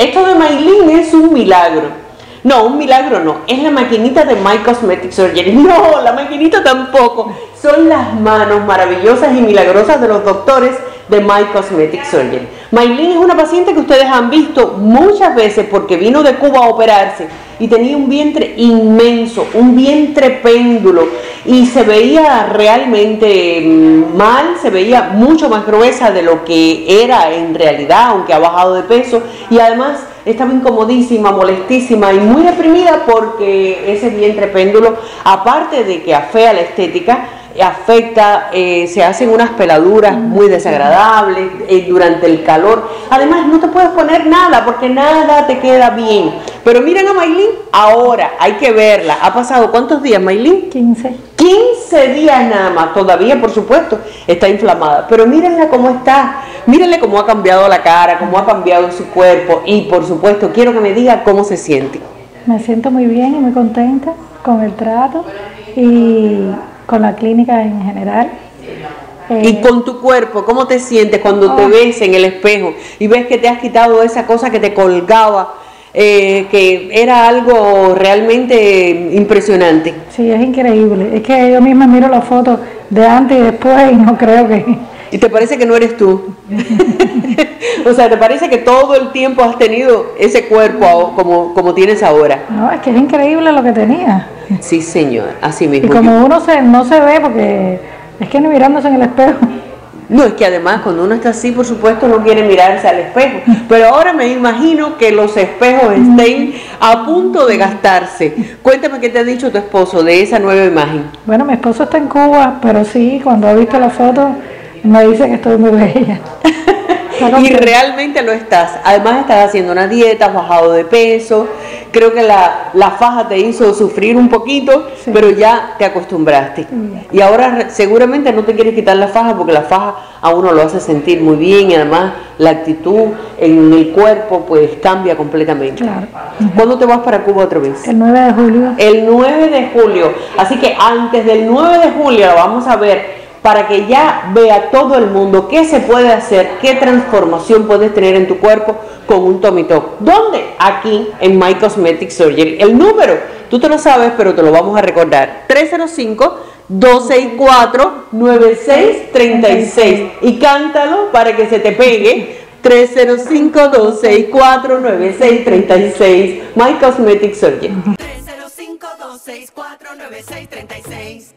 Esto de Maylin es un milagro. No, un milagro no, es la maquinita de My Cosmetic Surgery. No, la maquinita tampoco. Son las manos maravillosas y milagrosas de los doctores de My Cosmetic Surgery. Maylin es una paciente que ustedes han visto muchas veces porque vino de Cuba a operarse y tenía un vientre inmenso, un vientre péndulo, y se veía realmente mal, se veía mucho más gruesa de lo que era en realidad, aunque ha bajado de peso, y además estaba incomodísima, molestísima y muy deprimida porque ese vientre péndulo, aparte de que afea la estética, afecta, se hacen unas peladuras muy desagradables durante el calor. Además no te puedes poner nada porque nada te queda bien. Pero miren a Maylin ahora, hay que verla. ¿Ha pasado cuántos días, Maylin? 15. 15 días nada más. Todavía, por supuesto, está inflamada. Pero mírenla cómo está. Mírenle cómo ha cambiado la cara, cómo ha cambiado su cuerpo. Y por supuesto, quiero que me diga cómo se siente. Me siento muy bien y muy contenta con el trato y con la clínica en general. Y con tu cuerpo, ¿cómo te sientes cuando te ves en el espejo y ves que te has quitado esa cosa que te colgaba, que era algo realmente impresionante? Sí, es increíble. Es que yo misma miro las fotos de antes y después y no creo que... ¿Y te parece que no eres tú? O sea, ¿te parece que todo el tiempo has tenido ese cuerpo como tienes ahora? No, es que es increíble lo que tenía. Sí, señor, así mismo. Y como uno no se ve porque es que ni mirándose en el espejo. No, es que además cuando uno está así, por supuesto, no quiere mirarse al espejo. Pero ahora me imagino que los espejos estén a punto de gastarse. Cuéntame qué te ha dicho tu esposo de esa nueva imagen. Bueno, mi esposo está en Cuba, pero sí, cuando ha visto la foto me dice que estoy muy bella. Y realmente lo estás. Además estás haciendo una dieta, has bajado de peso. Creo que la faja te hizo sufrir un poquito, sí, pero ya te acostumbraste. Y ahora seguramente no te quieres quitar la faja porque la faja a uno lo hace sentir muy bien y además la actitud en el cuerpo pues cambia completamente. Claro. ¿Cuándo te vas para Cuba otra vez? El 9 de julio. El 9 de julio. Así que antes del 9 de julio la vamos a ver, para que ya vea todo el mundo qué se puede hacer, qué transformación puedes tener en tu cuerpo con un Tummy Tuck. ¿Dónde? Aquí en My Cosmetic Surgery. El número, tú te lo sabes, pero te lo vamos a recordar. 305-264-9636. Y cántalo para que se te pegue. 305-264-9636. My Cosmetic Surgery. 305-264-9636.